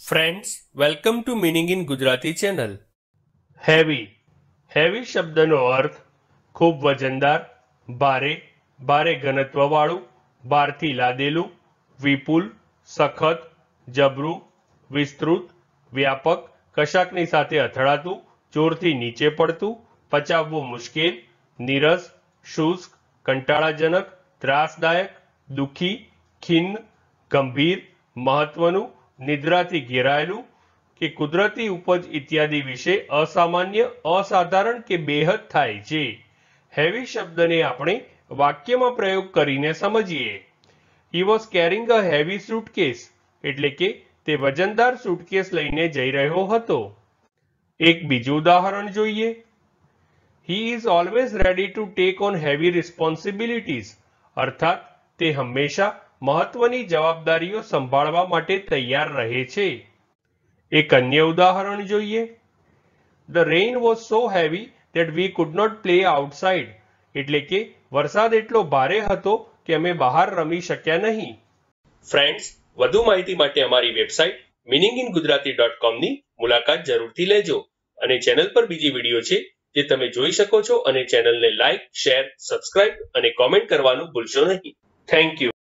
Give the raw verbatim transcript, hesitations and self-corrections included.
Friends, welcome to meaning in Gujarati channel. Heavy heavy શબ્દનો અર્થ ખૂબ વજનદાર, ભારે, ભારે ઘનત્વવાળું, ભારથી લાદેલું, વિપુલ, સખત, જબરું, વિસ્તૃત, વ્યાપક, કશાકની સાથે અથડાતું, જોરથી નીચે પડતું, પચાવવું મુશ્કેલ, નીરસ, શુષ્ક, કંટાળાજનક, ત્રાસદાયક, દુઃખી, ખિન્ન, ગંભીર, મહત્વનું, નિદ્રાથી ઘેરાયેલું કે કુદરતી ઉપજ ઇત્યાદિ વિશે અસામાન્ય, અસાધારણ કે બેહદ થાય છે. હેવી શબ્દને આપણે વાક્યમાં પ્રયોગ કરીને સમજીએ. He was carrying a heavy suitcase, એટલે કે તે વજનદાર સુટકેસ લઈને જઈ રહ્યો હતો. એક બીજું ઉદાહરણ જોઈએ. He is always ready to take on heavy responsibilities, અર્થાત તે હંમેશા મહત્વની જવાબદારીઓ સંભાળવા માટે તૈયાર રહે છે. એક અન્ય ઉદાહરણ જોઈએ. The rain was so heavy that we could not play outside, એટલે કે વરસાદ એટલો ભારે હતો કે અમે બહાર રમી શક્યા નહીં. ફ્રેન્ડ્સ, વધુ માહિતી માટે અમારી website meaning in Gujarati dot com ની મુલાકાત જરૂરથી લેજો અને ચેનલ પર બીજી વિડીયો છે જે તમે જોઈ શકો છો અને ચેનલને લાઇક, શેર, સબસ્ક્રાઇબ અને કોમેન્ટ કરવાનું ભૂલશો નહીં. Thank you.